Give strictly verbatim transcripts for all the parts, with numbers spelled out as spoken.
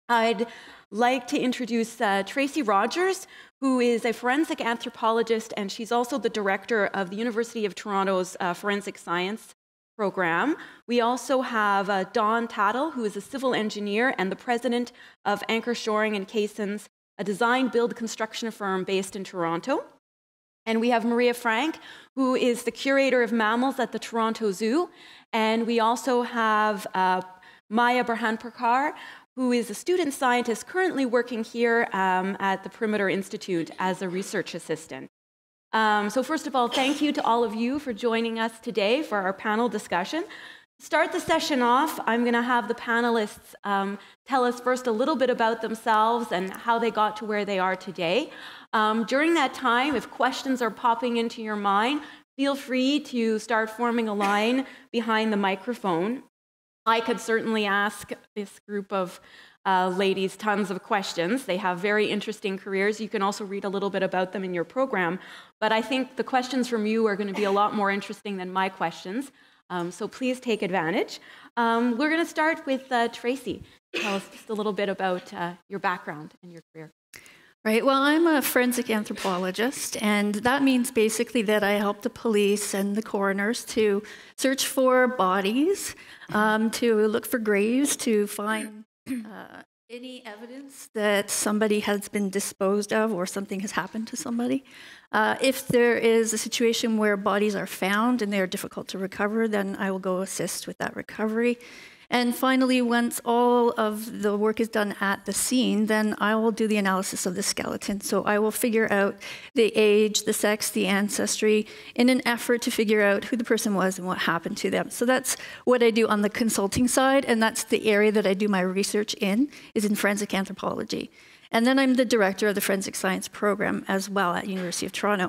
I'd like to introduce uh, Tracy Rogers, who is a forensic anthropologist, and she's also the director of the University of Toronto's uh, Forensic Science program. We also have uh, Don Tattle, who is a civil engineer and the president of Anchor Shoring and Caissons, a design, build, construction firm based in Toronto. And we have Maria Franke, who is the curator of mammals at the Toronto Zoo. And we also have uh, Maya Burhanpurkar, who is a student scientist currently working here um, at the Perimeter Institute as a research assistant. Um, so first of all, thank you to all of you for joining us today for our panel discussion. To start the session off, I'm going to have the panelists um, tell us first a little bit about themselves and how they got to where they are today. Um, during that time, if questions are popping into your mind, feel free to start forming a line behind the microphone. I could certainly ask this group of uh, ladies tons of questions. They have very interesting careers. You can also read a little bit about them in your program. But I think the questions from you are going to be a lot more interesting than my questions. Um, so please take advantage. Um, we're going to start with uh, Tracy. Tell us just a little bit about uh, your background and your career. Right, well, I'm a forensic anthropologist, and that means basically that I help the police and the coroners to search for bodies, um, to look for graves, to find uh, any evidence that somebody has been disposed of or something has happened to somebody. Uh, if there is a situation where bodies are found and they are difficult to recover, then I will go assist with that recovery. And finally, once all of the work is done at the scene, then I will do the analysis of the skeleton. So I will figure out the age, the sex, the ancestry, in an effort to figure out who the person was and what happened to them. So that's what I do on the consulting side, and that's the area that I do my research in, is in forensic anthropology. And then I'm the director of the forensic science program as well at University of Toronto.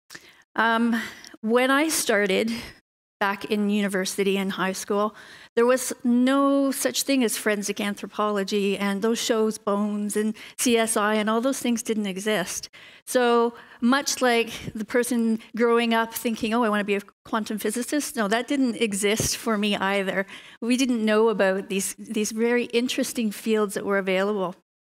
Um, when I started back in university and high school, there was no such thing as forensic anthropology, and those shows, Bones and C S I and all those things didn't exist. So much like the person growing up thinking, oh, I want to be a quantum physicist, no, that didn't exist for me either. We didn't know about these, these very interesting fields that were available.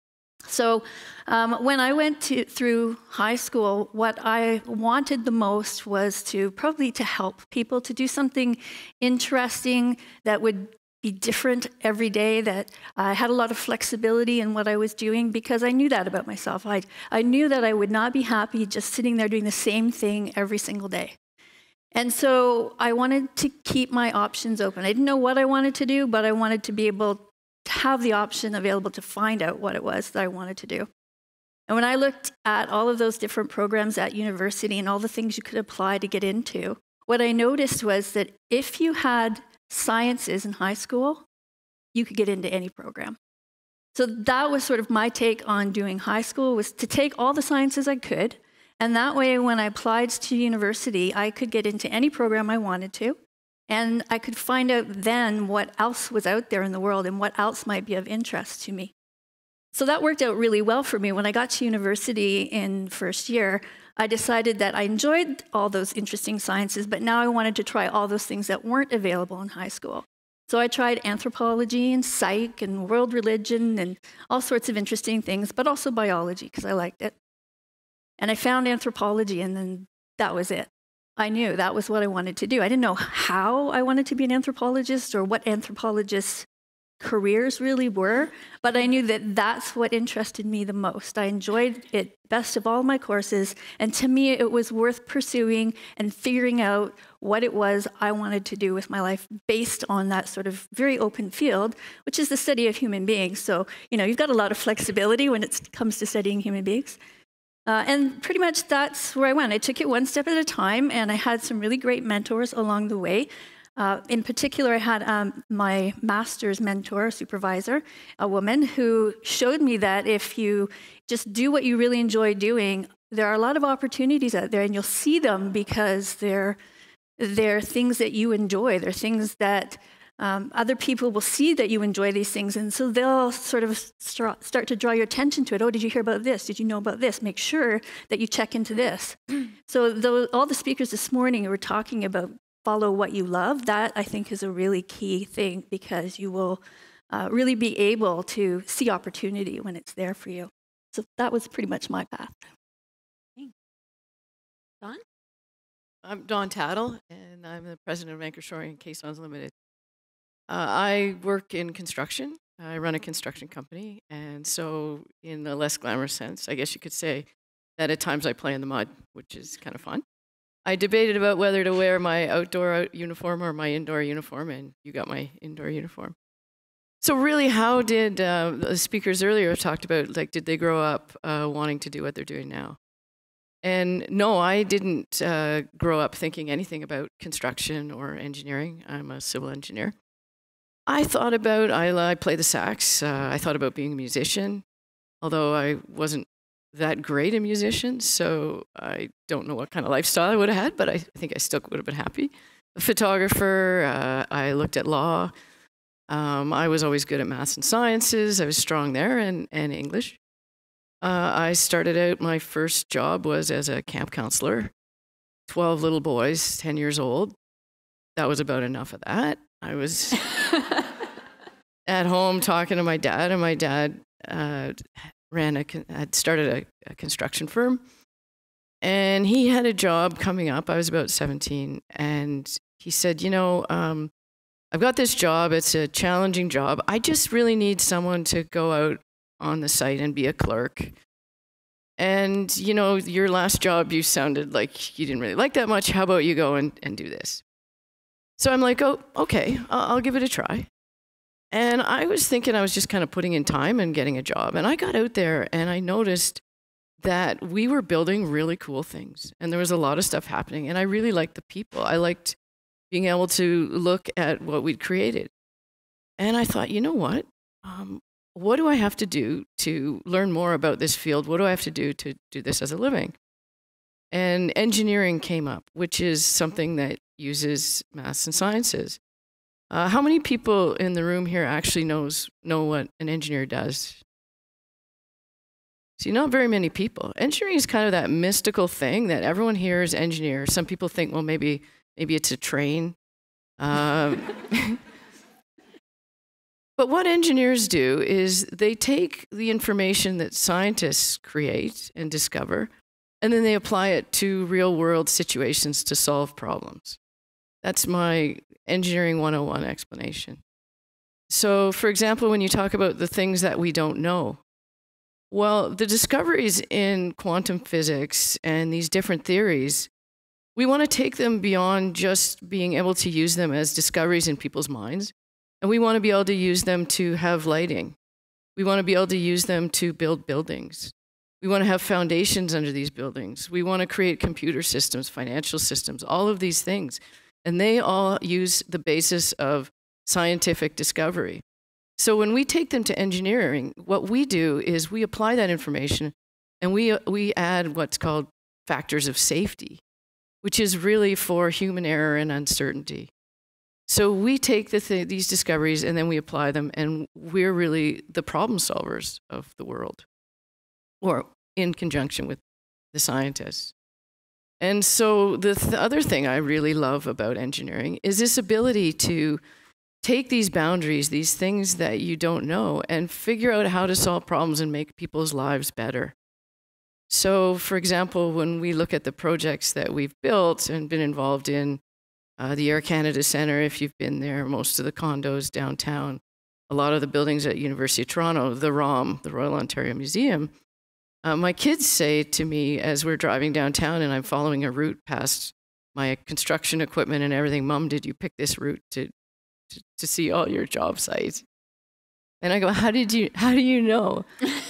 So um, when I went to, through high school, what I wanted the most was to probably to help people to do something interesting that would be different every day, that I had a lot of flexibility in what I was doing, because I knew that about myself. I, I knew that I would not be happy just sitting there doing the same thing every single day. And so I wanted to keep my options open. I didn't know what I wanted to do, but I wanted to be able to have the option available to find out what it was that I wanted to do. And when I looked at all of those different programs at university and all the things you could apply to get into, what I noticed was that if you had sciences in high school, you could get into any program. So that was sort of my take on doing high school, was to take all the sciences I could, and that way when I applied to university, I could get into any program I wanted to. And I could find out then what else was out there in the world and what else might be of interest to me. So that worked out really well for me. When I got to university in first year, I decided that I enjoyed all those interesting sciences, but now I wanted to try all those things that weren't available in high school. So I tried anthropology and psych and world religion and all sorts of interesting things, but also biology, because I liked it. And I found anthropology, and then that was it. I knew that was what I wanted to do. I didn't know how I wanted to be an anthropologist or what anthropologists' careers really were, but I knew that that's what interested me the most. I enjoyed it best of all my courses, and to me it was worth pursuing and figuring out what it was I wanted to do with my life based on that sort of very open field, which is the study of human beings. So, you know, you've got a lot of flexibility when it comes to studying human beings. Uh, and pretty much that's where I went. I took it one step at a time, and I had some really great mentors along the way. Uh, in particular, I had um, my master's mentor, supervisor, a woman who showed me that if you just do what you really enjoy doing, there are a lot of opportunities out there, and you'll see them because they're, they're things that you enjoy. They're things that Um, other people will see that you enjoy these things, and so they'll sort of start, start to draw your attention to it. Oh, did you hear about this? Did you know about this? Make sure that you check into this. So the, all the speakers this morning were talking about follow what you love. That, I think, is a really key thing, because you will uh, really be able to see opportunity when it's there for you. So that was pretty much my path. Don? I'm Dawn Tattle, and I'm the president of Anchor Shoring and Caissons Limited. Uh, I work in construction. I run a construction company, and so in a less glamorous sense, I guess you could say that at times I play in the mud, which is kind of fun. I debated about whether to wear my outdoor out uniform or my indoor uniform, and you got my indoor uniform. So really, how did uh, the speakers earlier talked about, like, did they grow up uh, wanting to do what they're doing now? And no, I didn't uh, grow up thinking anything about construction or engineering. I'm a civil engineer. I thought about, I, I play the sax. Uh, I thought about being a musician, although I wasn't that great a musician, so I don't know what kind of lifestyle I would have had, but I think I still would have been happy. A photographer, uh, I looked at law. Um, I was always good at maths and sciences. I was strong there, and, and English. Uh, I started out, my first job was as a camp counselor, twelve little boys, ten years old. That was about enough of that. I was at home talking to my dad, and my dad uh, ran a, had started a, a construction firm, and he had a job coming up. I was about seventeen, and he said, you know, um, I've got this job. It's a challenging job. I just really need someone to go out on the site and be a clerk. And, you know, your last job, you sounded like you didn't really like that much. How about you go and, and do this? So I'm like, oh, okay, I'll, I'll give it a try. And I was thinking I was just kind of putting in time and getting a job. And I got out there and I noticed that we were building really cool things. And there was a lot of stuff happening. And I really liked the people. I liked being able to look at what we'd created. And I thought, you know what? Um, what do I have to do to learn more about this field? What do I have to do to do this as a living? And engineering came up, which is something that uses maths and sciences. Uh, how many people in the room here actually knows know what an engineer does? See, not very many people. Engineering is kind of that mystical thing that everyone hears engineer. Some people think, well, maybe maybe it's a train. Um, But what engineers do is they take the information that scientists create and discover, and then they apply it to real-world situations to solve problems. That's my engineering one oh one explanation. So, for example, when you talk about the things that we don't know, well, the discoveries in quantum physics and these different theories, we want to take them beyond just being able to use them as discoveries in people's minds. And we want to be able to use them to have lighting. We want to be able to use them to build buildings. We want to have foundations under these buildings. We want to create computer systems, financial systems, all of these things. And they all use the basis of scientific discovery. So when we take them to engineering, what we do is we apply that information and we, we add what's called factors of safety, which is really for human error and uncertainty. So we take the th these discoveries and then we apply them, and we're really the problem solvers of the world, or in conjunction with the scientists. And so the th other thing I really love about engineering is this ability to take these boundaries, these things that you don't know, and figure out how to solve problems and make people's lives better. So, for example, when we look at the projects that we've built and been involved in, Uh, the Air Canada Centre, if you've been there, most of the condos downtown, a lot of the buildings at University of Toronto, the R O M, the Royal Ontario Museum. Uh, my kids say to me as we're driving downtown and I'm following a route past my construction equipment and everything, Mom, did you pick this route to, to, to see all your job sites? And I go, how did you, how do you know?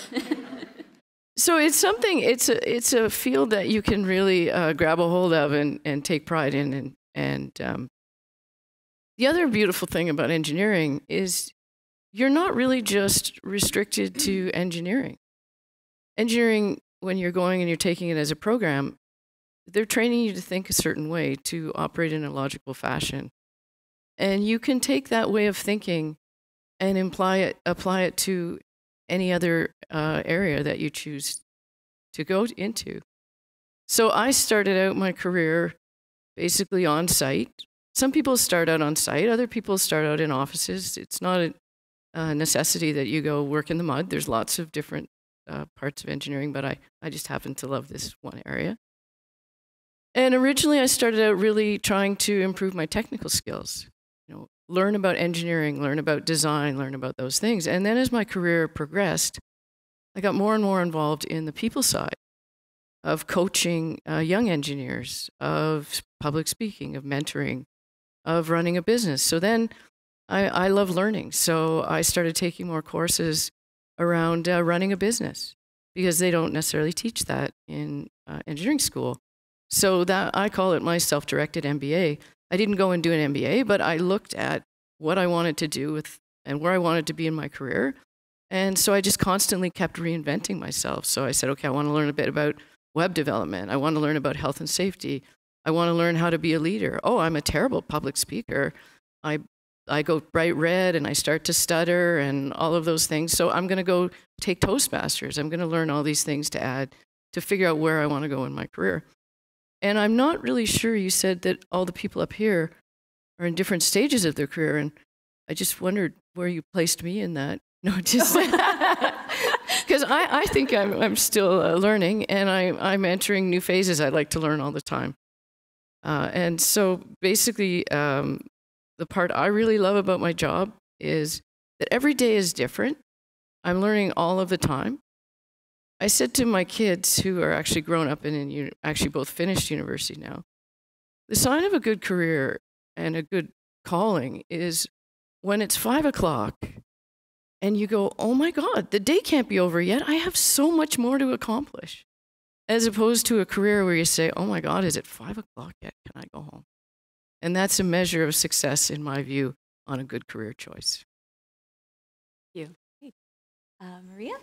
So it's something, it's a, it's a field that you can really uh, grab a hold of and, and take pride in. And, and um, the other beautiful thing about engineering is you're not really just restricted to engineering. Engineering, when you're going and you're taking it as a program, they're training you to think a certain way, to operate in a logical fashion. And you can take that way of thinking and imply it, apply it to any other uh, area that you choose to go into. So I started out my career basically on site. Some people start out on site, other people start out in offices. It's not a, uh, necessity that you go work in the mud. There's lots of different uh, parts of engineering, but I, I just happen to love this one area. And originally I started out really trying to improve my technical skills, you know, learn about engineering, learn about design, learn about those things. And then as my career progressed, I got more and more involved in the people side of coaching uh, young engineers, of public speaking, of mentoring, of running a business. So then I, I love learning. So I started taking more courses around uh, running a business because they don't necessarily teach that in uh, engineering school. So that I call it my self-directed M B A. I didn't go and do an M B A, but I looked at what I wanted to do with and where I wanted to be in my career. And so I just constantly kept reinventing myself. So I said, okay, I want to learn a bit about web development. I want to learn about health and safety. I want to learn how to be a leader. Oh, I'm a terrible public speaker. I I go bright red and I start to stutter and all of those things. So I'm going to go take Toastmasters. I'm going to learn all these things to add to figure out where I want to go in my career. And I'm not really sure, you said that all the people up here are in different stages of their career. And I just wondered where you placed me in that. No, just because I, I think I'm, I'm still uh, learning and I, I'm entering new phases. I like to learn all the time. Uh, and so basically, um, the part I really love about my job is that every day is different. I'm learning all of the time. I said to my kids who are actually grown up and in, actually both finished university now, the sign of a good career and a good calling is when it's five o'clock and you go, oh my God, the day can't be over yet. I have so much more to accomplish. As opposed to a career where you say, oh my God, is it five o'clock yet? Can I go home? And that's a measure of success, in my view, on a good career choice. Thank you. Uh, Maria?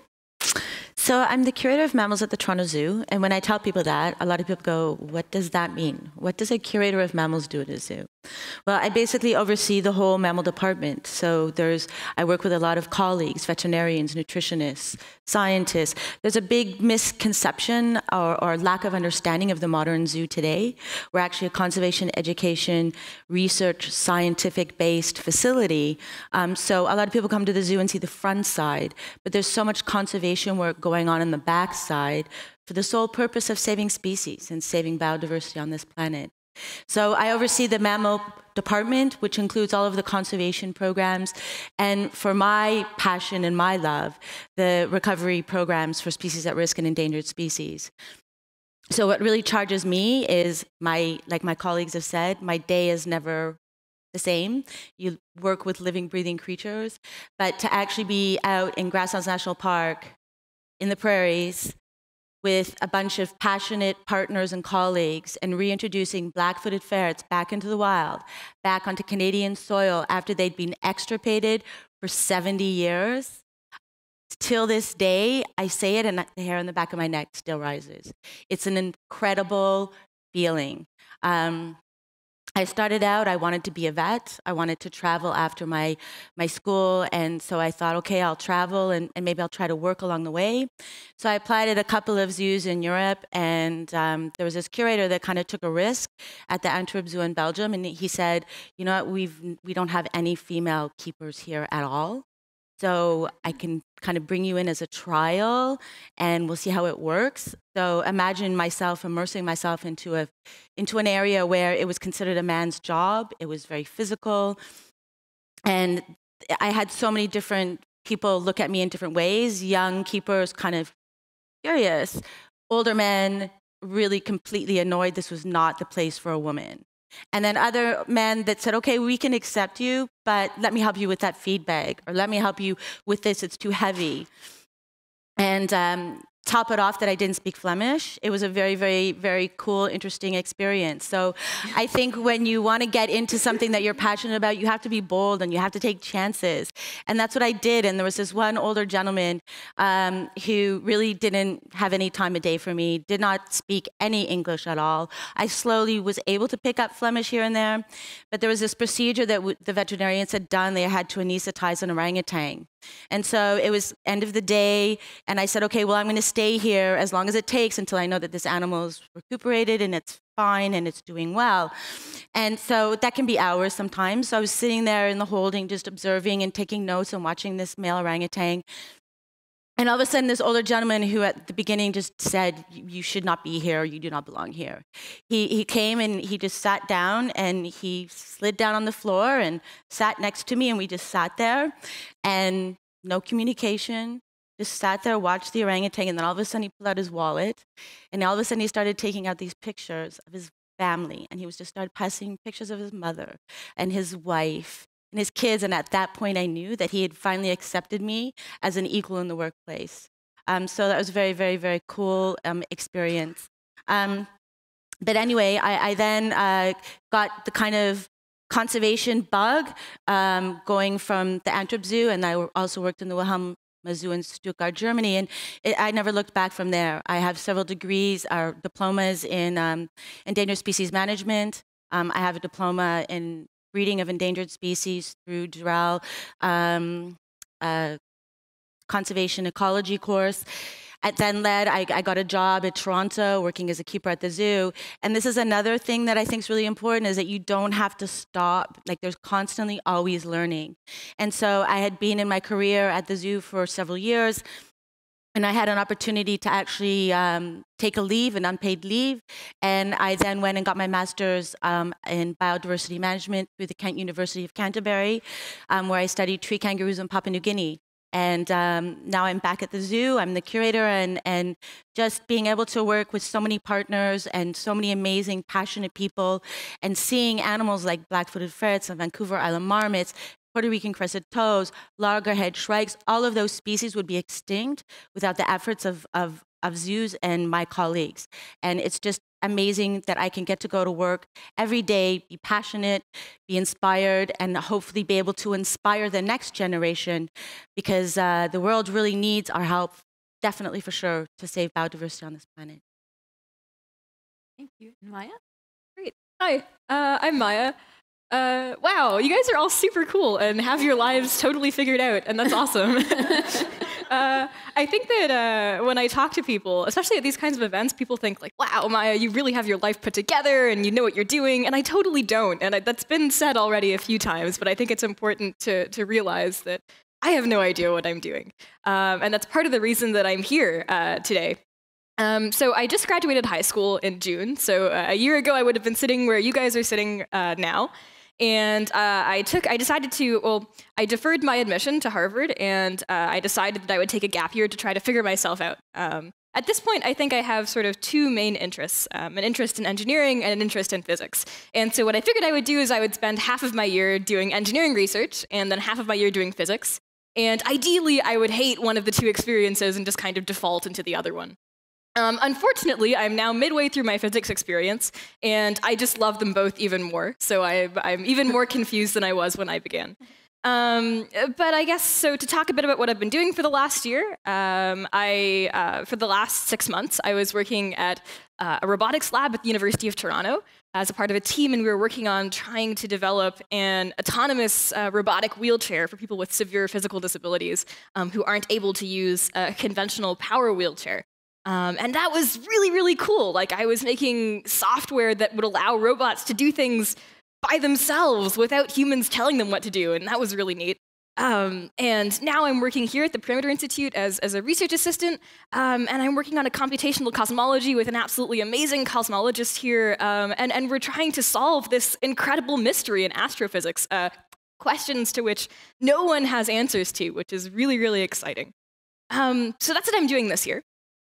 So I'm the curator of mammals at the Toronto Zoo, and when I tell people that, a lot of people go, what does that mean? What does a curator of mammals do at a zoo? Well, I basically oversee the whole mammal department. So there's, I work with a lot of colleagues, veterinarians, nutritionists, scientists. There's a big misconception or, or lack of understanding of the modern zoo today. We're actually a conservation, education, research, scientific-based facility. Um, so a lot of people come to the zoo and see the front side, but there's so much conservation work going on in the back side for the sole purpose of saving species and saving biodiversity on this planet. So I oversee the mammal department, which includes all of the conservation programs, and for my passion and my love, the recovery programs for species at risk and endangered species. So what really charges me is my, like my colleagues have said, my day is never the same. You work with living, breathing creatures, but to actually be out in Grasslands National Park, in the prairies, with a bunch of passionate partners and colleagues and reintroducing black-footed ferrets back into the wild, back onto Canadian soil after they'd been extirpated for seventy years. Till this day, I say it and the hair on the back of my neck still rises. It's an incredible feeling. Um, I started out, I wanted to be a vet. I wanted to travel after my, my school. And so I thought, okay, I'll travel and, and maybe I'll try to work along the way. So I applied at a couple of zoos in Europe. And um, there was this curator that kind of took a risk at the Antwerp Zoo in Belgium. And he said, you know what, we've, we don't have any female keepers here at all. So I can kind of bring you in as a trial and we'll see how it works. So imagine myself immersing myself into a into an area where it was considered a man's job. It was very physical. And I had so many different people look at me in different ways. Young keepers kind of curious. Older men really completely annoyed this was not the place for a woman. And then other men that said, okay, we can accept you, but let me help you with that feed bag, or let me help you with this, it's too heavy. And um, top it off that I didn't speak Flemish. It was a very, very, very cool, interesting experience. So I think when you want to get into something that you're passionate about, you have to be bold and you have to take chances. And that's what I did. And there was this one older gentleman um, who really didn't have any time of day for me, did not speak any English at all. I slowly was able to pick up Flemish here and there. But there was this procedure that w the veterinarians had done. They had to anesthetize an orangutan. And so it was end of the day, and I said, okay, well, I'm going to stay here as long as it takes until I know that this animal is recuperated and it's fine and it's doing well. And so that can be hours sometimes. So I was sitting there in the holding, just observing and taking notes and watching this male orangutan. And all of a sudden, this older gentleman who at the beginning just said, you should not be here, you do not belong here. He, he came and he just sat down and he slid down on the floor and sat next to me, and we just sat there and no communication, just sat there, watched the orangutan, and then all of a sudden he pulled out his wallet, and all of a sudden he started taking out these pictures of his family, and he was just started passing pictures of his mother and his wife and his kids, and at that point I knew that he had finally accepted me as an equal in the workplace. Um, so that was a very, very, very cool um, experience. Um, but anyway, I, I then uh, got the kind of conservation bug um, going from the Anthrop Zoo, and I also worked in the Wilhelm Zoo in Stuttgart, Germany, and it, I never looked back from there. I have several degrees or diplomas in um, endangered species management. Um, I have a diploma in breeding of endangered species through Durrell um, uh, conservation ecology course. I then led, I, I got a job at Toronto working as a keeper at the zoo. And this is another thing that I think is really important, is that you don't have to stop. Like, there's constantly always learning. And so I had been in my career at the zoo for several years, and I had an opportunity to actually um, take a leave, an unpaid leave. And I then went and got my master's um, in biodiversity management through the Kent University of Canterbury, um, where I studied tree kangaroos in Papua New Guinea. And um, now I'm back at the zoo. I'm the curator, and, and just being able to work with so many partners and so many amazing, passionate people, and seeing animals like black-footed ferrets and Vancouver Island marmots, Puerto Rican crested toads, loggerhead shrikes, all of those species would be extinct without the efforts of, of, of zoos and my colleagues. And it's just amazing that I can get to go to work every day, be passionate, be inspired, and hopefully be able to inspire the next generation, because uh, the world really needs our help, definitely for sure, to save biodiversity on this planet. Thank you. Maya? Great. Hi, uh, I'm Maya. Uh, wow, you guys are all super cool and have your lives totally figured out, and that's awesome. uh, I think that uh, when I talk to people, especially at these kinds of events, people think like, wow, Maya, you really have your life put together and you know what you're doing, and I totally don't. And I, that's been said already a few times, but I think it's important to, to realize that I have no idea what I'm doing. Um, and that's part of the reason that I'm here uh, today. Um, so I just graduated high school in June, so uh, a year ago I would have been sitting where you guys are sitting uh, now. And uh, I took, I decided to, well, I deferred my admission to Harvard, and uh, I decided that I would take a gap year to try to figure myself out. Um, at this point, I think I have sort of two main interests, um, an interest in engineering and an interest in physics. And so what I figured I would do is I would spend half of my year doing engineering research, and then half of my year doing physics. And ideally, I would hate one of the two experiences and just kind of default into the other one. Um, unfortunately, I'm now midway through my physics experience, and I just love them both even more. So I, I'm even more confused than I was when I began. Um, but I guess, so to talk a bit about what I've been doing for the last year, um, I, uh, for the last six months, I was working at uh, a robotics lab at the University of Toronto as a part of a team, and we were working on trying to develop an autonomous uh, robotic wheelchair for people with severe physical disabilities um, who aren't able to use a conventional power wheelchair. Um, and that was really, really cool. Like, I was making software that would allow robots to do things by themselves without humans telling them what to do, and that was really neat. Um, and now I'm working here at the Perimeter Institute as, as a research assistant, um, and I'm working on a computational cosmology with an absolutely amazing cosmologist here, um, and, and we're trying to solve this incredible mystery in astrophysics, uh, questions to which no one has answers to, which is really, really exciting. Um, so that's what I'm doing this year.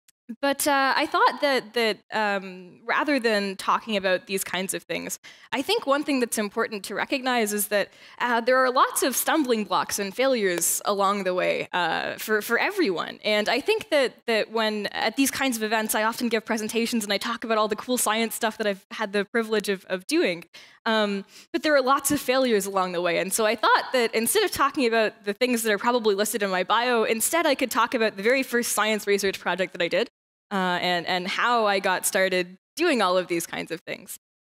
But uh, I thought that, that um, rather than talking about these kinds of things, I think one thing that's important to recognize is that uh, there are lots of stumbling blocks and failures along the way uh, for, for everyone. And I think that, that when at these kinds of events, I often give presentations and I talk about all the cool science stuff that I've had the privilege of, of doing. Um, but there are lots of failures along the way. And so I thought that instead of talking about the things that are probably listed in my bio, instead I could talk about the very first science research project that I did uh, and, and how I got started doing all of these kinds of things.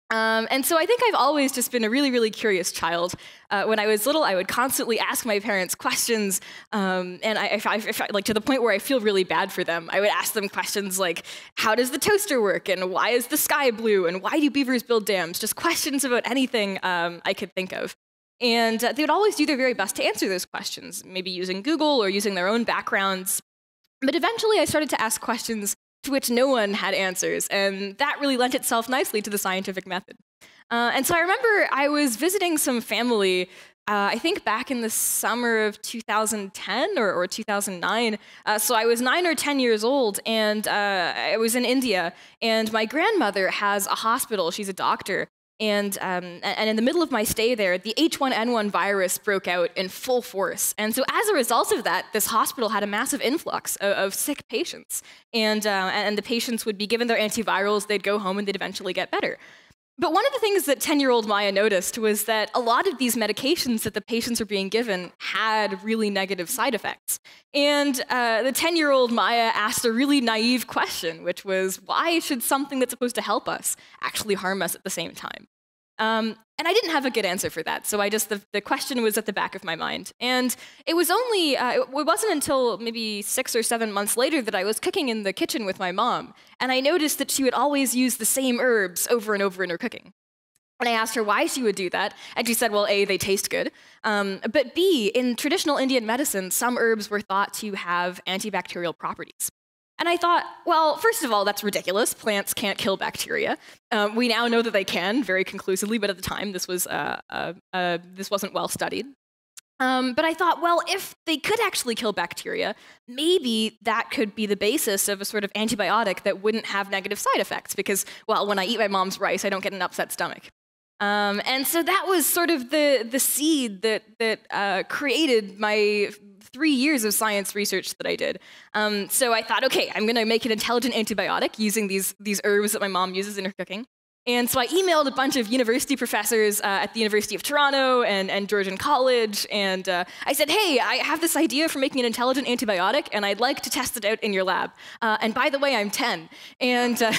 Um, and so I think I've always just been a really, really curious child. Uh, when I was little, I would constantly ask my parents questions, um, and I, if I, if I, like to the point where I feel really bad for them. I would ask them questions like, how does the toaster work, and why is the sky blue, and why do beavers build dams? Just questions about anything um, I could think of. And uh, they would always do their very best to answer those questions, maybe using Google or using their own backgrounds. But eventually I started to ask questions to which no one had answers, and that really lent itself nicely to the scientific method. Uh, and so I remember I was visiting some family, uh, I think back in the summer of two thousand ten or, or two thousand nine. Uh, so I was nine or ten years old, and uh, I was in India, and my grandmother has a hospital. She's a doctor. And, um, and in the middle of my stay there, the H one N one virus broke out in full force. And so as a result of that, this hospital had a massive influx of, of sick patients. And, uh, and the patients would be given their antivirals, they'd go home, and they'd eventually get better. But one of the things that ten-year-old Maya noticed was that a lot of these medications that the patients were being given had really negative side effects. And uh, the ten-year-old Maya asked a really naive question, which was, why should something that's supposed to help us actually harm us at the same time? Um, and I didn't have a good answer for that, so I just the, the question was at the back of my mind. And it was only uh, it wasn't until maybe six or seven months later that I was cooking in the kitchen with my mom, and I noticed that she would always use the same herbs over and over in her cooking. And I asked her why she would do that, and she said, well, A, they taste good, um, but B, in traditional Indian medicine, some herbs were thought to have antibacterial properties. And I thought, well, first of all, that's ridiculous. Plants can't kill bacteria. Um, we now know that they can very conclusively, but at the time, this, was, uh, uh, uh, this wasn't well studied. Um, but I thought, well, if they could actually kill bacteria, maybe that could be the basis of a sort of antibiotic that wouldn't have negative side effects because, well, when I eat my mom's rice, I don't get an upset stomach. Um, and so that was sort of the, the seed that, that uh, created my three years of science research that I did. Um, so I thought, okay, I'm going to make an intelligent antibiotic using these, these herbs that my mom uses in her cooking. And so I emailed a bunch of university professors uh, at the University of Toronto and, and Georgian College, and uh, I said, hey, I have this idea for making an intelligent antibiotic, and I'd like to test it out in your lab. Uh, and by the way, I'm ten. And, uh,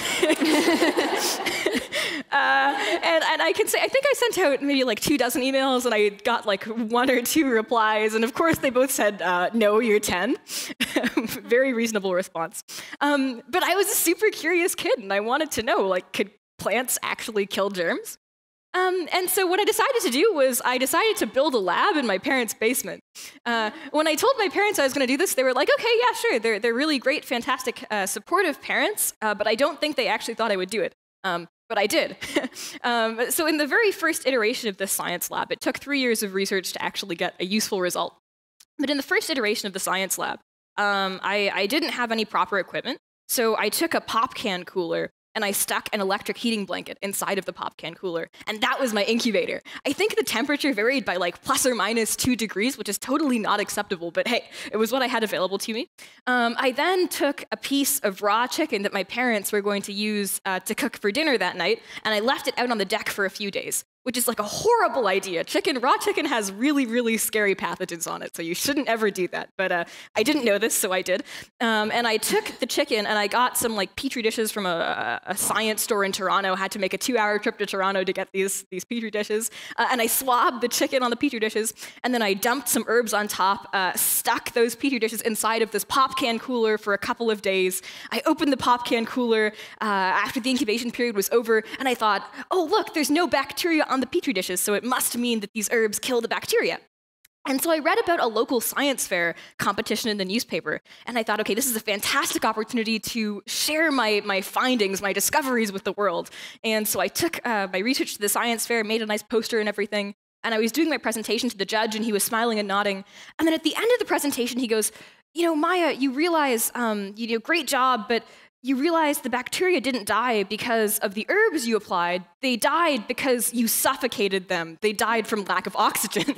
uh, and, and I can say, I think I sent out maybe like two dozen emails, and I got like one or two replies, and of course they both said, uh, no, you're ten. Very reasonable response. Um, but I was a super curious kid, and I wanted to know, like, could plants actually kill germs? Um, and so what I decided to do was I decided to build a lab in my parents' basement. Uh, when I told my parents I was going to do this, they were like, okay, yeah, sure. They're, they're really great, fantastic, uh, supportive parents, uh, but I don't think they actually thought I would do it. Um, but I did. um, so in the very first iteration of this science lab, it took three years of research to actually get a useful result. But in the first iteration of the science lab, um, I, I didn't have any proper equipment. So I took a pop can cooler and I stuck an electric heating blanket inside of the pop can cooler, and that was my incubator. I think the temperature varied by like plus or minus two degrees, which is totally not acceptable, but hey, it was what I had available to me. Um, I then took a piece of raw chicken that my parents were going to use uh, to cook for dinner that night, and I left it out on the deck for a few days, which is like a horrible idea. Chicken, raw chicken has really, really scary pathogens on it, so you shouldn't ever do that. But uh, I didn't know this, so I did. Um, and I took the chicken and I got some like petri dishes from a, a science store in Toronto. Had to make a two-hour trip to Toronto to get these, these petri dishes. Uh, and I swabbed the chicken on the petri dishes, and then I dumped some herbs on top, uh, stuck those petri dishes inside of this pop can cooler for a couple of days. I opened the pop can cooler uh, after the incubation period was over, and I thought, oh, look, there's no bacteria on the petri dishes, so it must mean that these herbs kill the bacteria. And so I read about a local science fair competition in the newspaper, and I thought, okay, this is a fantastic opportunity to share my, my findings, my discoveries with the world. And so I took uh, my research to the science fair, made a nice poster and everything, and I was doing my presentation to the judge, and he was smiling and nodding. And then at the end of the presentation, he goes, you know, Maya, you realize, um, you know, great job, but you realize the bacteria didn't die because of the herbs you applied. They died because you suffocated them. They died from lack of oxygen.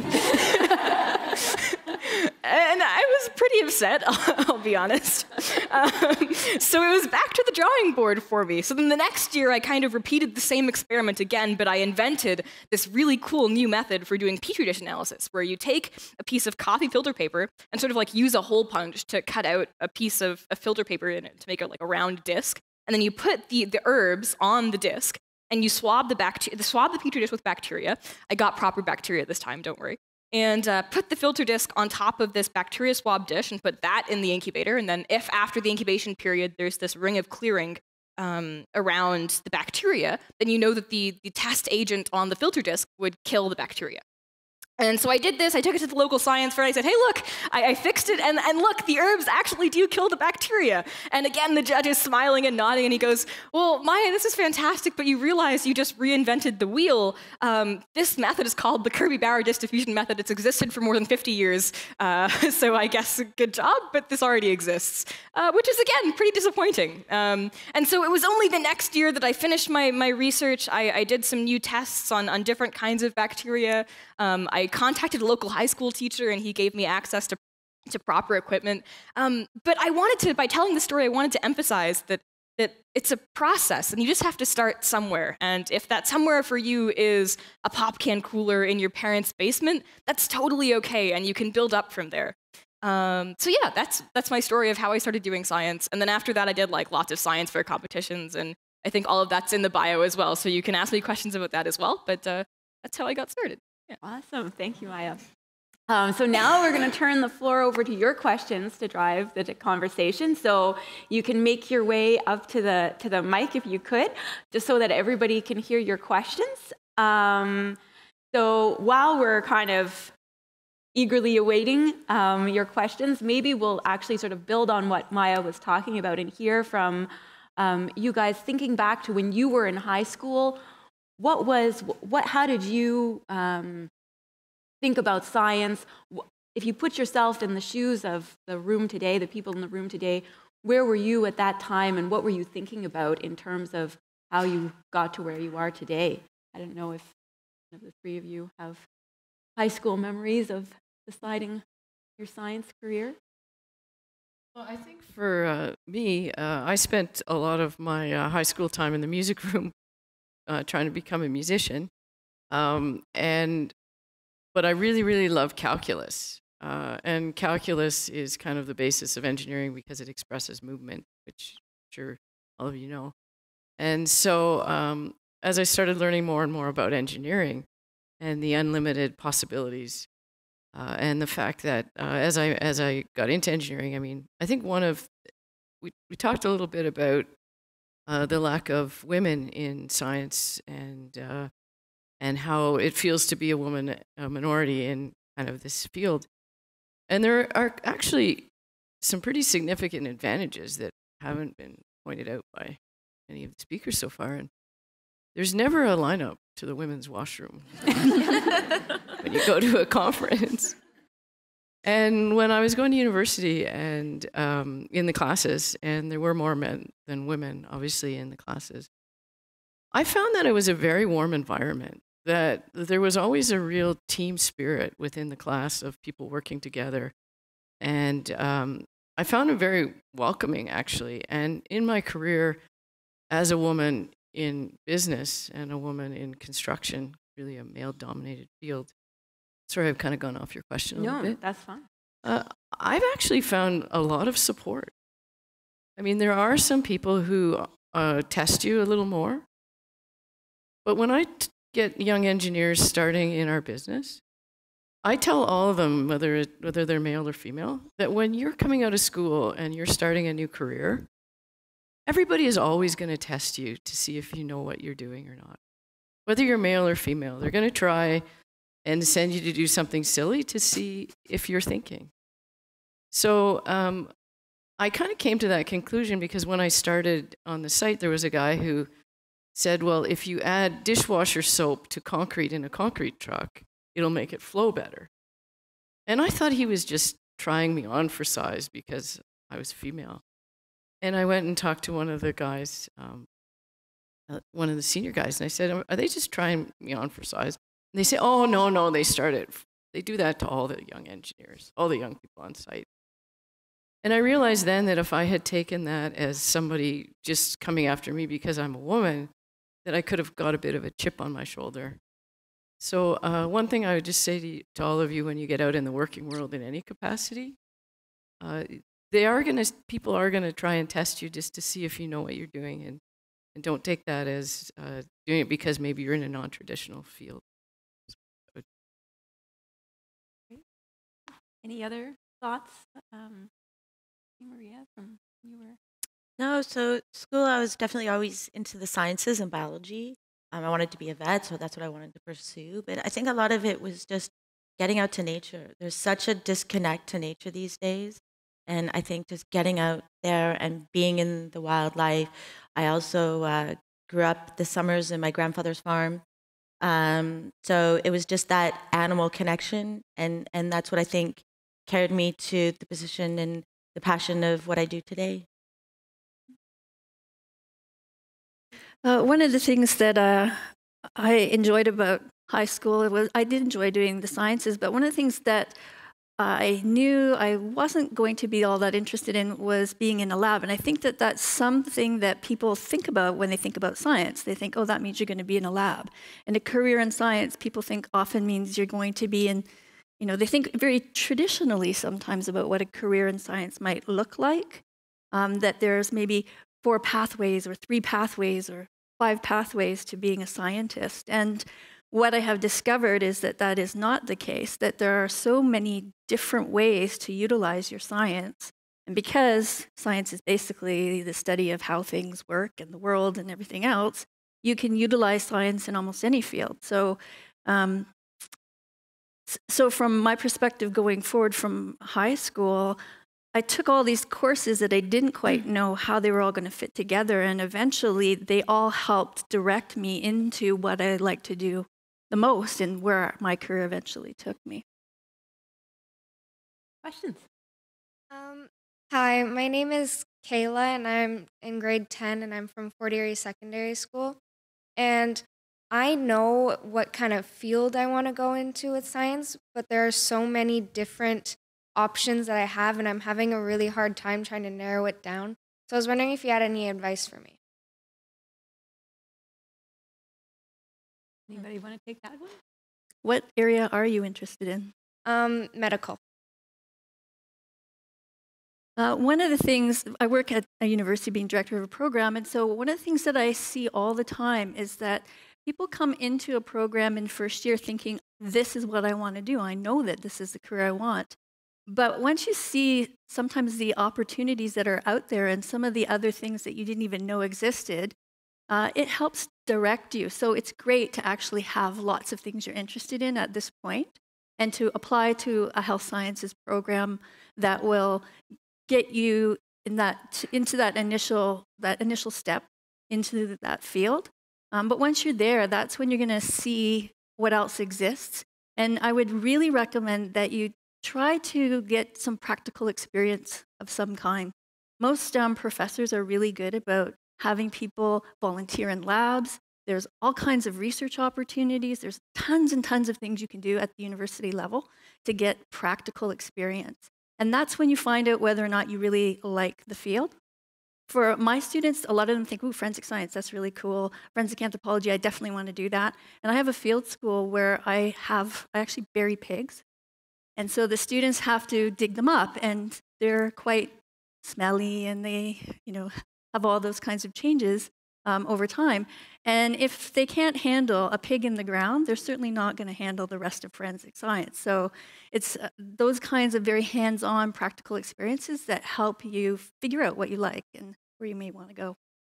And I was pretty upset, I'll, I'll be honest. Um, so it was back to the drawing board for me. So then the next year, I kind of repeated the same experiment again, but I invented this really cool new method for doing petri dish analysis, where you take a piece of coffee filter paper and sort of like use a hole punch to cut out a piece of, of filter paper in it to make it like a round disc. And then you put the, the herbs on the disc. and you swab the, bacteria, swab the petri dish with bacteria. I got proper bacteria this time, don't worry. And uh, put the filter disc on top of this bacteria swab dish and put that in the incubator. And then if after the incubation period there's this ring of clearing um, around the bacteria, then you know that the, the test agent on the filter disc would kill the bacteria. And so I did this, I took it to the local science fair, and I said, hey, look, I, I fixed it, and, and look, the herbs actually do kill the bacteria. And again, the judge is smiling and nodding, and he goes, well, Maya, this is fantastic, but you realize you just reinvented the wheel. Um, this method is called the Kirby-Bauer disk diffusion method. It's existed for more than fifty years, uh, so I guess good job, but this already exists, uh, which is, again, pretty disappointing. Um, and so it was only the next year that I finished my, my research. I, I did some new tests on, on different kinds of bacteria. Um, I contacted a local high school teacher, and he gave me access to, to proper equipment. Um, but I wanted to, by telling the story, I wanted to emphasize that, that it's a process, and you just have to start somewhere. And if that somewhere for you is a pop can cooler in your parents' basement, that's totally okay, and you can build up from there. Um, so yeah, that's, that's my story of how I started doing science. And then after that, I did like lots of science fair competitions, and I think all of that's in the bio as well, so you can ask me questions about that as well. But uh, that's how I got started. Yeah. Awesome. Thank you, Maya. Um, so now we're going to turn the floor over to your questions to drive the conversation. So you can make your way up to the to the mic if you could, just so that everybody can hear your questions. Um, so while we're kind of eagerly awaiting um, your questions, maybe we'll actually sort of build on what Maya was talking about and hear from um, you guys thinking back to when you were in high school. What was, what, how did you um, think about science? If you put yourself in the shoes of the room today, the people in the room today, where were you at that time, and what were you thinking about in terms of how you got to where you are today? I don't know if one of the three of you have high school memories of deciding your science career. Well, I think for uh, me, uh, I spent a lot of my uh, high school time in the music room Uh, trying to become a musician, um, and but I really, really love calculus, uh, and calculus is kind of the basis of engineering because it expresses movement, which I'm sure all of you know. And so, um, as I started learning more and more about engineering and the unlimited possibilities, uh, and the fact that uh, as I as I got into engineering, I mean, I think one of we we talked a little bit about. Uh, the lack of women in science, and uh, and how it feels to be a woman, a minority in kind of this field. And there are actually some pretty significant advantages that haven't been pointed out by any of the speakers so far. And there's never a lineup to the women's washroom when you go to a conference. And when I was going to university and um, in the classes, and there were more men than women, obviously, in the classes, I found that it was a very warm environment, that there was always a real team spirit within the class of people working together. And um, I found it very welcoming, actually. And in my career as a woman in business and a woman in construction, really a male-dominated field, sorry, I've kind of gone off your question a no, little bit. No, that's fine. Uh, I've actually found a lot of support. I mean, there are some people who uh, test you a little more. But when I t get young engineers starting in our business, I tell all of them, whether, it, whether they're male or female, that when you're coming out of school and you're starting a new career, everybody is always going to test you to see if you know what you're doing or not. Whether you're male or female, they're going to try and send you to do something silly to see if you're thinking. So um, I kind of came to that conclusion because when I started on the site, there was a guy who said, well, if you add dishwasher soap to concrete in a concrete truck, it'll make it flow better. And I thought he was just trying me on for size because I was female. And I went and talked to one of the guys, um, uh, one of the senior guys, and I said, are they just trying me on for size? And they say, oh, no, no, they started. They do that to all the young engineers, all the young people on site. And I realized then that if I had taken that as somebody just coming after me because I'm a woman, that I could have got a bit of a chip on my shoulder. So uh, one thing I would just say to, you, to all of you when you get out in the working world in any capacity, uh, they are gonna, people are gonna try and test you just to see if you know what you're doing and, And don't take that as uh, doing it because maybe you're in a non-traditional field. Any other thoughts, um, Maria, from you were? No, so school, I was definitely always into the sciences and biology. Um, I wanted to be a vet, so that's what I wanted to pursue. But I think a lot of it was just getting out to nature. There's such a disconnect to nature these days. And I think just getting out there and being in the wildlife. I also uh, grew up the summers in my grandfather's farm. Um, so it was just that animal connection. And, and that's what I think carried me to the position and the passion of what I do today. Uh, one of the things that uh, I enjoyed about high school was I did enjoy doing the sciences, but one of the things that I knew I wasn't going to be all that interested in was being in a lab. And I think that that's something that people think about when they think about science. They think, oh, that means you're going to be in a lab. And a career in science, people think often means you're going to be in, you know, they think very traditionally sometimes about what a career in science might look like, um, that there's maybe four pathways or three pathways or five pathways to being a scientist. And what I have discovered is that that is not the case, that there are so many different ways to utilize your science. And because science is basically the study of how things work in the world and everything else, you can utilize science in almost any field. So, um, so from my perspective going forward from high school, I took all these courses that I didn't quite know how they were all going to fit together, and eventually they all helped direct me into what I like to do the most and where my career eventually took me. Questions? Um, hi, my name is Kayla, and I'm in grade ten, and I'm from Fort Erie Secondary School. And I know what kind of field I want to go into with science, but there are so many different options that I have, and I'm having a really hard time trying to narrow it down. So I was wondering if you had any advice for me. Anybody want to take that one? What area are you interested in? Um, medical. Uh, one of the things, I work at a university being director of a program, and so one of the things that I see all the time is that people come into a program in first year thinking, this is what I want to do. I know that this is the career I want. But once you see sometimes the opportunities that are out there and some of the other things that you didn't even know existed, uh, it helps direct you. So it's great to actually have lots of things you're interested in at this point and to apply to a health sciences program that will get you in that, into that initial, that initial step into that field. Um, but once you're there, that's when you're going to see what else exists. And I would really recommend that you try to get some practical experience of some kind. Most um, professors are really good about having people volunteer in labs. There's all kinds of research opportunities. There's tons and tons of things you can do at the university level to get practical experience. And that's when you find out whether or not you really like the field. For my students, a lot of them think, ooh, forensic science, that's really cool. Forensic anthropology, I definitely want to do that. And I have a field school where I have, I actually bury pigs. And so the students have to dig them up, and they're quite smelly, and they, you know, have all those kinds of changes um, over time. And if they can't handle a pig in the ground, they're certainly not going to handle the rest of forensic science. So it's uh, those kinds of very hands-on practical experiences that help you figure out what you like and where you may want to go.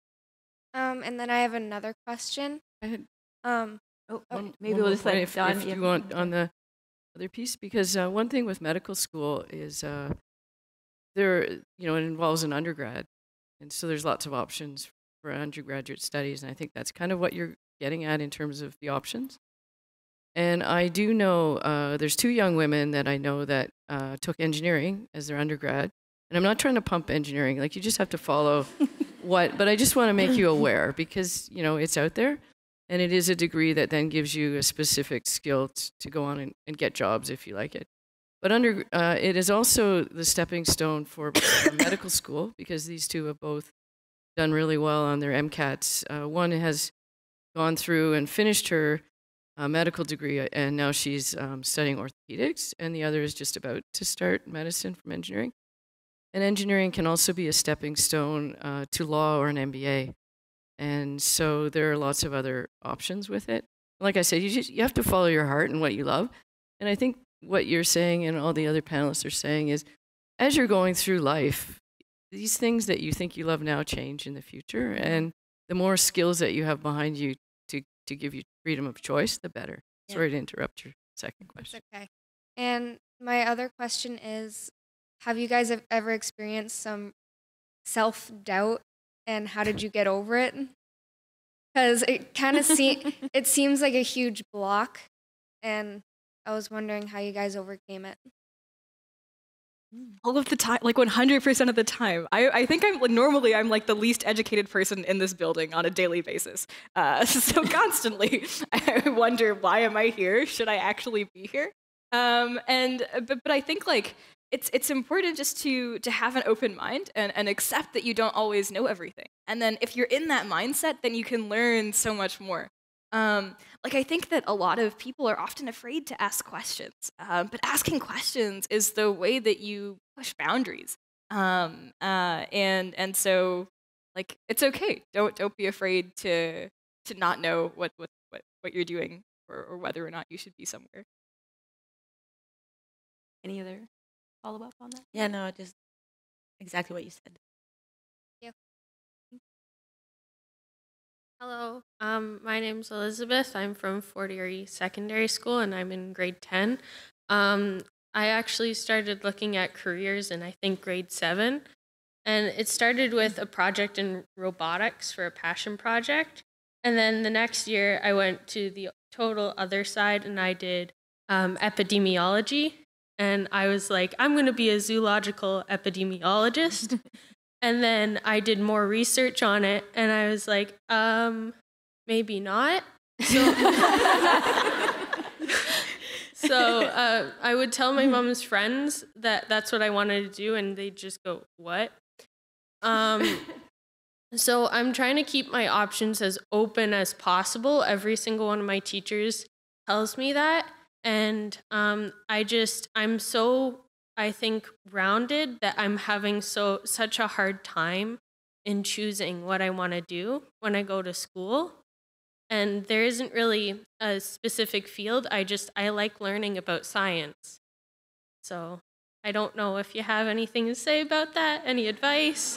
Um, and then I have another question. I had Um, Oh, one- maybe one we'll more just point let if, Don. if you want on the other piece, because uh, one thing with medical school is uh, there, you know, it involves an undergrad, and so there's lots of options for undergraduate studies, and I think that's kind of what you're getting at in terms of the options. And I do know uh, there's two young women that I know that uh, took engineering as their undergrad, and I'm not trying to pump engineering, like you just have to follow what, but I just want to make you aware because, you know, it's out there. And it is a degree that then gives you a specific skill t- to go on and, and get jobs if you like it. But under uh, it is also the stepping stone for medical school because these two have both done really well on their MCATs. Uh, one has gone through and finished her uh, medical degree, and now she's um, studying orthopedics, and the other is just about to start medicine from engineering. And engineering can also be a stepping stone uh, to law or an M B A. And so there are lots of other options with it. Like I said, you just you have to follow your heart and what you love. And I think what you're saying and all the other panelists are saying is, as you're going through life, these things that you think you love now change in the future. And the more skills that you have behind you to, to give you freedom of choice, the better. Yeah. Sorry to interrupt your second question. It's okay. And my other question is, have you guys ever experienced some self-doubt, and how did you get over it? Because it kind of se- it seems like a huge block, and I was wondering how you guys overcame it. All of the time, like one hundred percent of the time. I, I think I'm like, normally I'm like the least educated person in this building on a daily basis. Uh, so constantly I wonder, why am I here? Should I actually be here? Um, and but, but I think like it's it's important just to to have an open mind and, and accept that you don't always know everything. And then if you're in that mindset, then you can learn so much more. Um, like I think that a lot of people are often afraid to ask questions, uh, but asking questions is the way that you push boundaries. Um, uh, and and so, like, it's okay. Don't don't be afraid to to not know what what what, what you're doing, or, or whether or not you should be somewhere. Any other follow up on that? Yeah, no, just exactly what you said. Yeah. Hello, um, my name's Elizabeth. I'm from Fort Erie Secondary School, and I'm in grade ten. Um, I actually started looking at careers in, I think, grade seven. And it started with a project in robotics for a passion project. And then the next year, I went to the total other side, and I did um, epidemiology. And I was like, I'm going to be a zoological epidemiologist. And then I did more research on it, and I was like, um, maybe not. So, so uh, I would tell my mom's friends that that's what I wanted to do, and they'd just go, what? Um, so I'm trying to keep my options as open as possible. Every single one of my teachers tells me that. And um, I just, I'm so... I think rounded that I'm having so such a hard time in choosing what I want to do when I go to school. And there isn't really a specific field. I just I like learning about science. So I don't know if you have anything to say about that, any advice?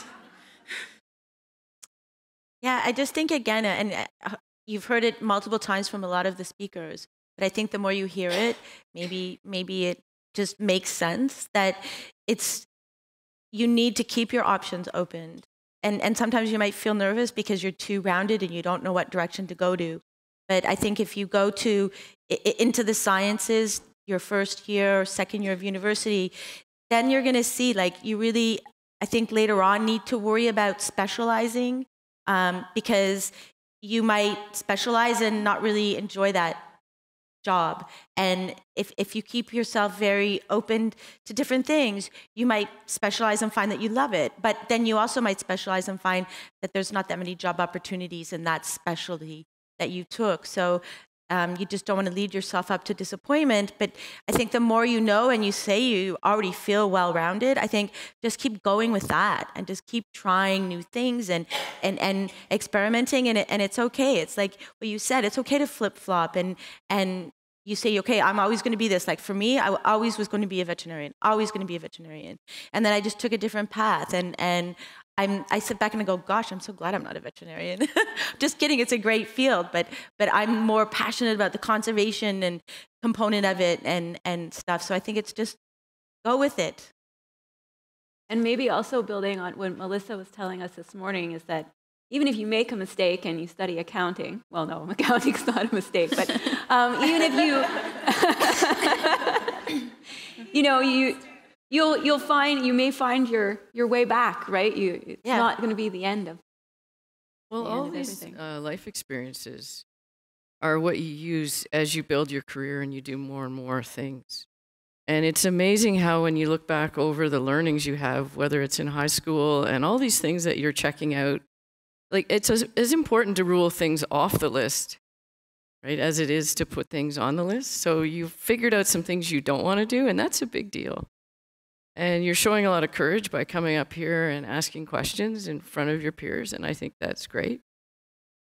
Yeah, I just think again, and uh, you've heard it multiple times from a lot of the speakers, but I think the more you hear it, maybe maybe it just makes sense that it's, you need to keep your options open. And, and sometimes you might feel nervous because you're too rounded and you don't know what direction to go to. But I think if you go to into the sciences, your first year or second year of university, then you're going to see like you really, I think later on need to worry about specializing um, because you might specialize and not really enjoy that job. And if, if you keep yourself very open to different things, you might specialize and find that you love it. But then you also might specialize and find that there's not that many job opportunities in that specialty that you took. So um, you just don't want to lead yourself up to disappointment. But I think the more you know and you say you already feel well-rounded, I think just keep going with that and just keep trying new things and and, and experimenting. And, it, and it's okay. It's like what you said. It's okay to flip-flop and and you say, okay, I'm always going to be this. Like for me, I always was going to be a veterinarian, always going to be a veterinarian. And then I just took a different path. And and I'm, I sit back and I go, gosh, I'm so glad I'm not a veterinarian. Just kidding, it's a great field, but but I'm more passionate about the conservation and component of it and, and stuff. So I think it's just go with it. And maybe also building on what Melissa was telling us this morning is that even if you make a mistake and you study accounting, well, no, accounting's not a mistake, but um, even if you, you know, you, you'll you'll find you may find your your way back, right? You, it's yeah. not going to be the end of. Well, the all end these of uh, life experiences are what you use as you build your career and you do more and more things. And it's amazing how when you look back over the learnings you have, whether it's in high school and all these things that you're checking out. Like, it's as, as important to rule things off the list, right, as it is to put things on the list. So you've figured out some things you don't want to do, and that's a big deal. And you're showing a lot of courage by coming up here and asking questions in front of your peers, and I think that's great.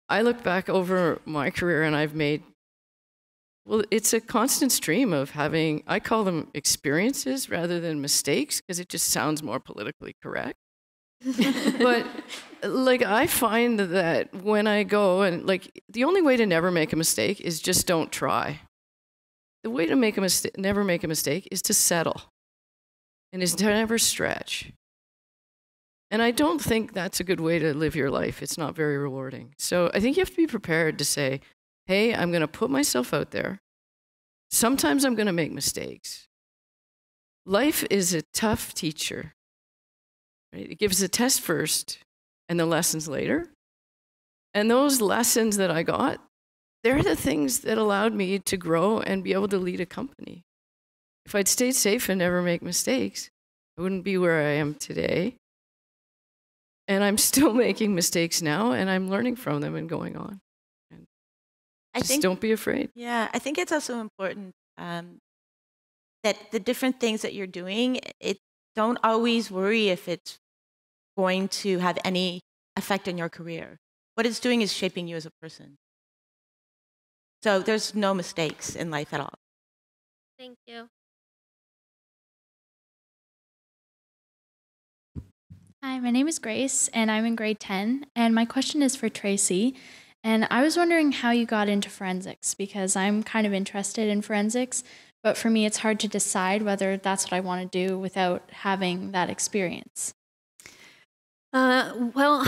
I look back over my career and I've made, well, it's a constant stream of having, I call them experiences rather than mistakes because it just sounds more politically correct. But like I find that when I go and like the only way to never make a mistake is just don't try. The way to make a mistake, never make a mistake is to settle and is to never stretch. And I don't think that's a good way to live your life. It's not very rewarding. So I think you have to be prepared to say, hey, I'm going to put myself out there. Sometimes I'm going to make mistakes. Life is a tough teacher. Right? It gives a test first and the lessons later. And those lessons that I got, they're the things that allowed me to grow and be able to lead a company. If I'd stayed safe and never make mistakes, I wouldn't be where I am today. And I'm still making mistakes now, and I'm learning from them and going on. And I just think, don't be afraid. Yeah, I think it's also important um, that the different things that you're doing, it don't always worry if it's going to have any effect on your career. What it's doing is shaping you as a person. So there's no mistakes in life at all. Thank you. Hi, my name is Grace, and I'm in grade ten, and my question is for Tracy. And I was wondering how you got into forensics, because I'm kind of interested in forensics, but for me it's hard to decide whether that's what I want to do without having that experience. Uh, well,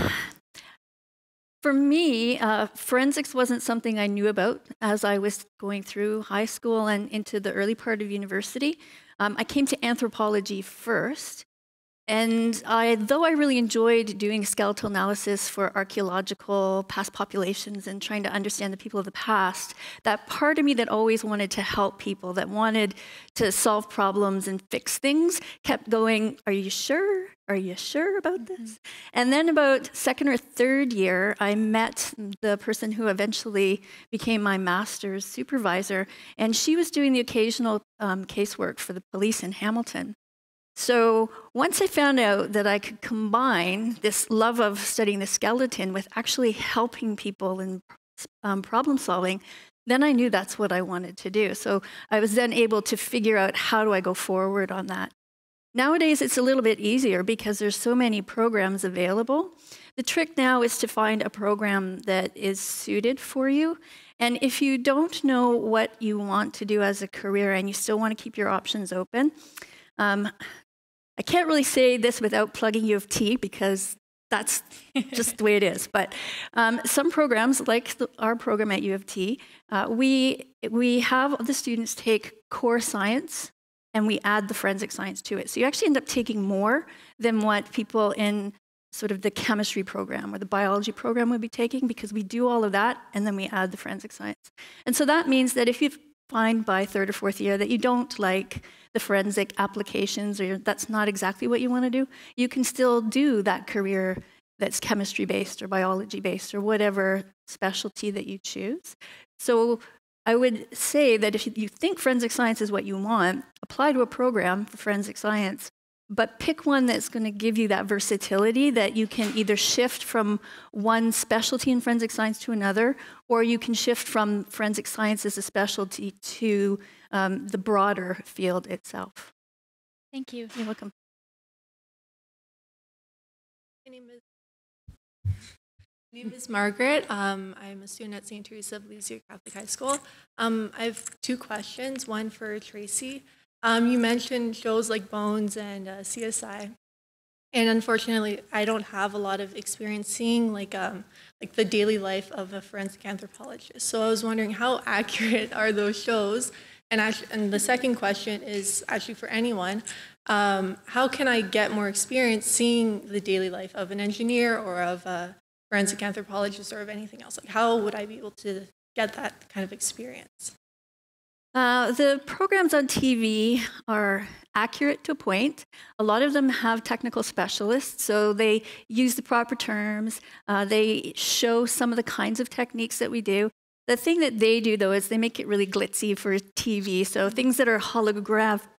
for me, uh, forensics wasn't something I knew about as I was going through high school and into the early part of university. Um, I came to anthropology first. And I, though I really enjoyed doing skeletal analysis for archaeological past populations and trying to understand the people of the past, that part of me that always wanted to help people, that wanted to solve problems and fix things, kept going, are you sure? Are you sure about this? And then about second or third year, I met the person who eventually became my master's supervisor, and she was doing the occasional um, casework for the police in Hamilton. So once I found out that I could combine this love of studying the skeleton with actually helping people in um, problem solving, then I knew that's what I wanted to do. So I was then able to figure out how do I go forward on that. Nowadays, it's a little bit easier because there's so many programs available. The trick now is to find a program that is suited for you. And if you don't know what you want to do as a career and you still want to keep your options open, um, I can't really say this without plugging U of T because that's just the way it is. But um, some programs, like the, our program at U of T, uh, we, we have the students take core science and we add the forensic science to it. So you actually end up taking more than what people in sort of the chemistry program or the biology program would be taking because we do all of that and then we add the forensic science. And so that means that if you find by third or fourth year that you don't like the forensic applications or that's not exactly what you want to do, you can still do that career that's chemistry-based or biology-based or whatever specialty that you choose. So I would say that if you think forensic science is what you want, apply to a program for forensic science, but pick one that's going to give you that versatility that you can either shift from one specialty in forensic science to another, or you can shift from forensic science as a specialty to um, the broader field itself. Thank you. You're welcome. My name is, My name is Margaret. Um, I'm a student at Saint Teresa of Lisieux Catholic High School. Um, I have two questions, one for Tracy. Um, you mentioned shows like Bones and uh, C S I, and unfortunately, I don't have a lot of experience seeing like um, like the daily life of a forensic anthropologist. So I was wondering how accurate are those shows? And actually, and the second question is actually for anyone: um, how can I get more experience seeing the daily life of an engineer or of a forensic anthropologist or of anything else? Like, how would I be able to get that kind of experience? Uh, the programs on T V are accurate to a point. A lot of them have technical specialists, so they use the proper terms. Uh, they show some of the kinds of techniques that we do. The thing that they do, though, is they make it really glitzy for T V. So things that are holograph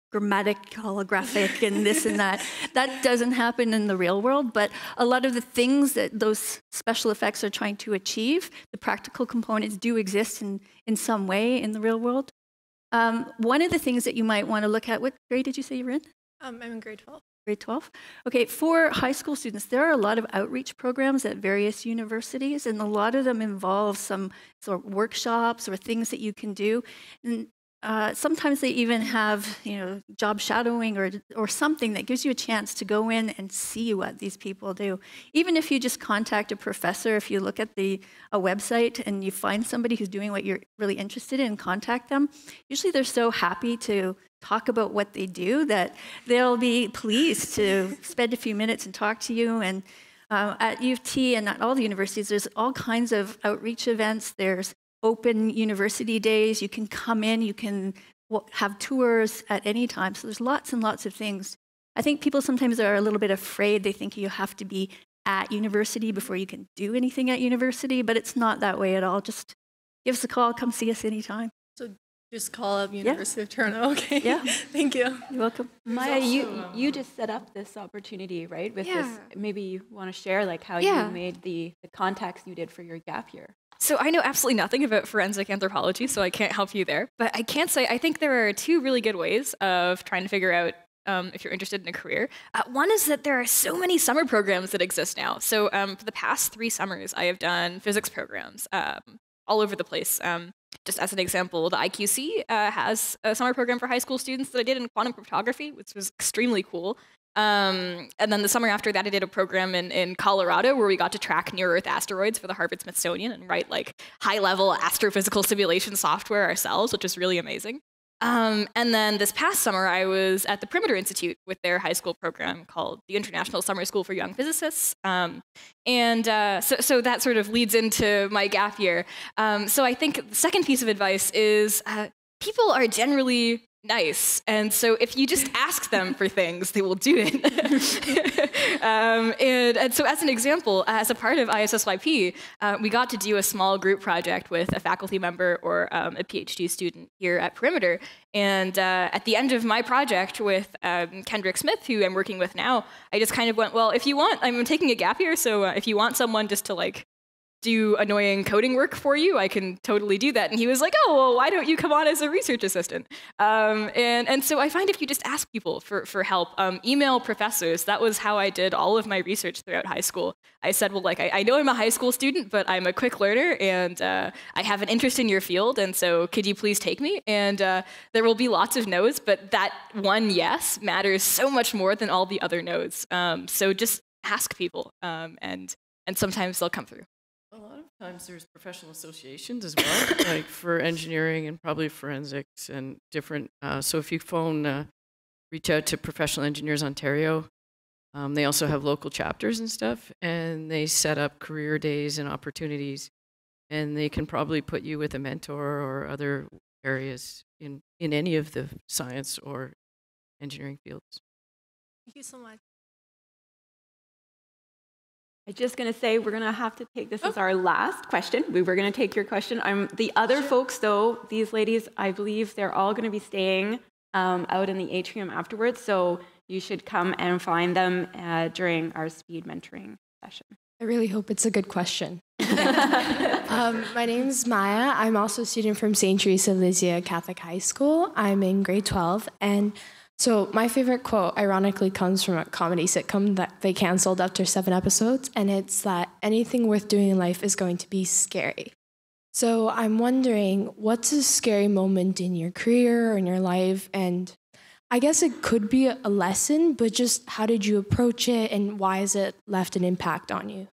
grammatic, holographic, and this and that. That doesn't happen in the real world, but a lot of the things that those special effects are trying to achieve, the practical components do exist in, in some way in the real world. Um, one of the things that you might want to look at, what grade did you say you're in? Um, I'm in grade twelve. Grade twelve? Okay, for high school students, there are a lot of outreach programs at various universities, and a lot of them involve some sort of workshops or things that you can do. And uh, sometimes they even have, you know, job shadowing or, or something that gives you a chance to go in and see what these people do. Even if you just contact a professor, if you look at the a website and you find somebody who's doing what you're really interested in, contact them. Usually they're so happy to talk about what they do that they'll be pleased to spend a few minutes and talk to you. And uh, at U of T and at all the universities, there's all kinds of outreach events. There's open university days. You can come in, you can have tours at any time. So there's lots and lots of things. I think people sometimes are a little bit afraid. They think you have to be at university before you can do anything at university, but it's not that way at all. Just give us a call, come see us anytime. So just call up University yeah. of Toronto, okay? Yeah. Thank you. You're welcome. Maya, also, you um, you just set up this opportunity, right? With yeah. this, maybe you want to share like how yeah. you made the, the contacts you did for your gap year. So I know absolutely nothing about forensic anthropology, so I can't help you there. But I can say I think there are two really good ways of trying to figure out um, if you're interested in a career. Uh, one is that there are so many summer programs that exist now. So um, for the past three summers, I have done physics programs um, all over the place. Um, just as an example, the I Q C uh, has a summer program for high school students that I did in quantum cryptography, which was extremely cool. Um, and then the summer after that, I did a program in, in Colorado where we got to track near-Earth asteroids for the Harvard Smithsonian and write like high-level astrophysical simulation software ourselves, which is really amazing. Um, and then this past summer, I was at the Perimeter Institute with their high school program called the International Summer School for Young Physicists. Um, and uh, so, so that sort of leads into my gap year. Um, so I think the second piece of advice is uh, people are generally nice, and so if you just ask them for things, they will do it. um, and, and so as an example, as a part of I S S Y P, uh, we got to do a small group project with a faculty member or um, a PhD student here at Perimeter. And uh, at the end of my project with um, Kendrick Smith, who I'm working with now, I just kind of went, well, if you want, I'm taking a gap year, so uh, if you want someone just to like do annoying coding work for you, I can totally do that. And he was like, oh, well, why don't you come on as a research assistant? Um, and, and so I find if you just ask people for, for help, um, email professors, that was how I did all of my research throughout high school. I said, well, like, I, I know I'm a high school student, but I'm a quick learner, and uh, I have an interest in your field, and so could you please take me? And uh, there will be lots of no's, but that one yes matters so much more than all the other no's. Um, so just ask people, um, and, and sometimes they'll come through. A lot of times there's professional associations as well, like for engineering and probably forensics and different. Uh, so if you phone, uh, reach out to Professional Engineers Ontario, um, they also have local chapters and stuff, and they set up career days and opportunities, and they can probably put you with a mentor or other areas in, in any of the science or engineering fields. Thank you so much. I'm just going to say we're going to have to take this oh. as our last question. We were going to take your question. Um, the other folks, though, these ladies, I believe they're all going to be staying um, out in the atrium afterwards, so you should come and find them uh, during our speed mentoring session. I really hope it's a good question. um, my name is Maya. I'm also a student from Saint Teresa of Lisieux Catholic High School. I'm in grade twelve, and so my favorite quote, ironically, comes from a comedy sitcom that they canceled after seven episodes, and it's that anything worth doing in life is going to be scary. So I'm wondering, what's a scary moment in your career or in your life? And I guess it could be a lesson, but just how did you approach it, and why has it left an impact on you?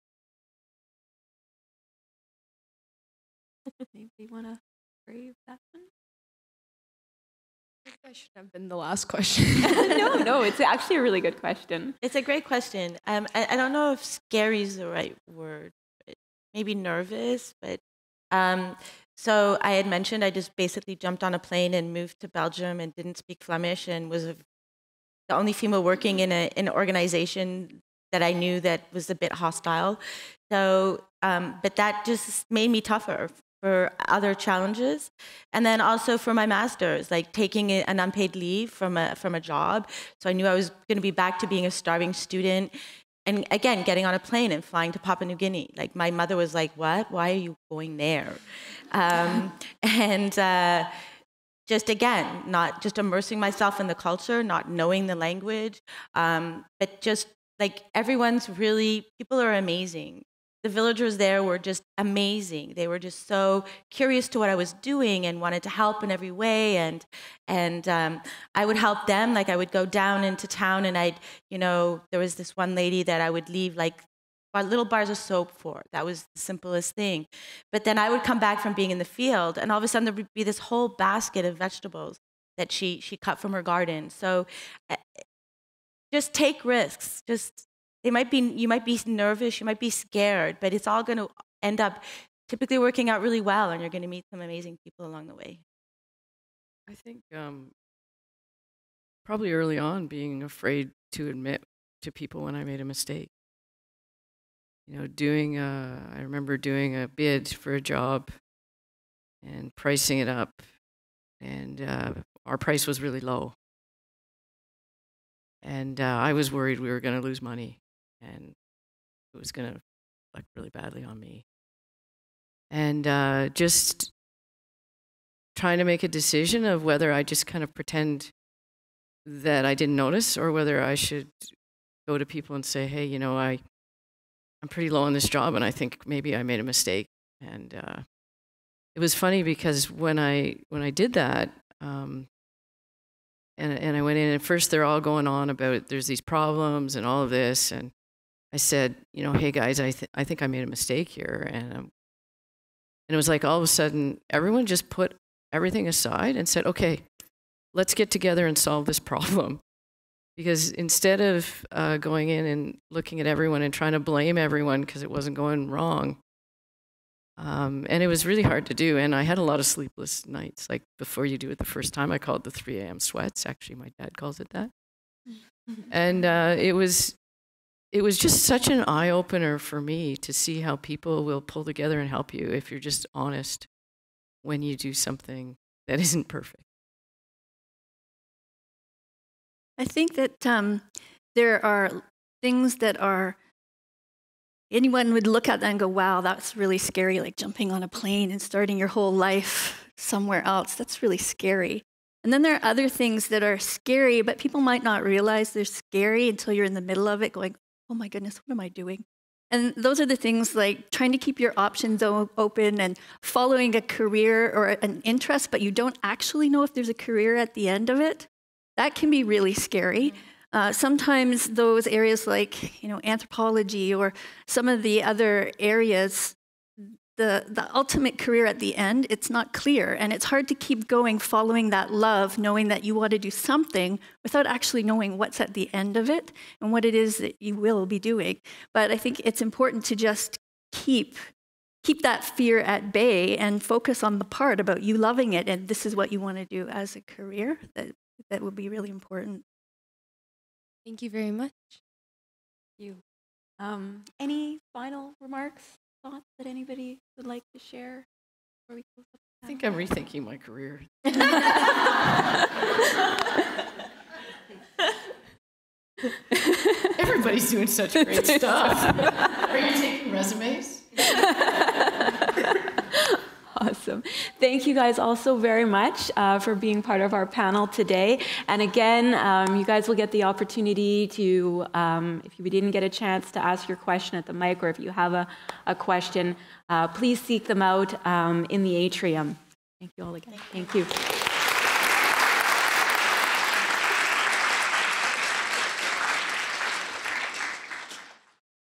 Maybe you want to brave that one? I should have been the last question. no, no, it's actually a really good question. It's a great question. Um, I, I don't know if scary is the right word. Maybe nervous, but um, so I had mentioned I just basically jumped on a plane and moved to Belgium and didn't speak Flemish and was a, the only female working in, a, in an organization that I knew that was a bit hostile. So, um, but that just made me tougher for other challenges. And then also for my master's, like taking an unpaid leave from a, from a job. So I knew I was going to be back to being a starving student. And again, getting on a plane and flying to Papua New Guinea. Like my mother was like, what? Why are you going there? Um, and uh, just again, not just immersing myself in the culture, not knowing the language, um, but just like everyone's really, people are amazing. The villagers there were just amazing. They were just so curious to what I was doing and wanted to help in every way. And and um, I would help them. Like I would go down into town and I'd, you know, there was this one lady that I would leave like little bars of soap for. That was the simplest thing. But then I would come back from being in the field and all of a sudden there would be this whole basket of vegetables that she, she cut from her garden. So uh, just take risks. Just They might be, you might be nervous, you might be scared, but it's all going to end up typically working out really well, and you're going to meet some amazing people along the way. I think um, probably early on being afraid to admit to people when I made a mistake. You know, doing, a, I remember doing a bid for a job and pricing it up, and uh, our price was really low. And uh, I was worried we were going to lose money. And it was going to reflect really badly on me. And uh, just trying to make a decision of whether I just kind of pretend that I didn't notice or whether I should go to people and say, hey, you know, I, I'm pretty low on this job and I think maybe I made a mistake. And uh, it was funny because when I, when I did that, um, and, and I went in, and at first they're all going on about there's these problems and all of this, and I said, you know, hey guys, I, th I think I made a mistake here. And, um, and it was like all of a sudden, everyone just put everything aside and said, okay, let's get together and solve this problem. Because instead of uh, going in and looking at everyone and trying to blame everyone because it wasn't going wrong, um, and it was really hard to do. And I had a lot of sleepless nights. Like before you do it the first time, I called it the three A M sweats. Actually, my dad calls it that. And uh, it was... It was just such an eye-opener for me to see how people will pull together and help you if you're just honest when you do something that isn't perfect. I think that um, there are things that are, anyone would look at that and go, wow, that's really scary, like jumping on a plane and starting your whole life somewhere else. That's really scary. And then there are other things that are scary, but people might not realize they're scary until you're in the middle of it going, oh my goodness, what am I doing? And those are the things like trying to keep your options open and following a career or an interest, but you don't actually know if there's a career at the end of it. That can be really scary. Uh, sometimes those areas like, you know, anthropology or some of the other areas, the, the ultimate career at the end, it's not clear. And it's hard to keep going, following that love, knowing that you want to do something without actually knowing what's at the end of it and what it is that you will be doing. But I think it's important to just keep, keep that fear at bay and focus on the part about you loving it and this is what you want to do as a career. That, that would be really important. Thank you very much. Thank you. Um, any final remarks? Thoughts that anybody would like to share before we close up? I think I'm rethinking my career. Everybody's doing such great stuff. Are you taking resumes? Awesome. Thank you guys also very much uh, for being part of our panel today. And again, um, you guys will get the opportunity to, um, if you didn't get a chance to ask your question at the mic, or if you have a, a question, uh, please seek them out um, in the atrium. Thank you all again. Thank you.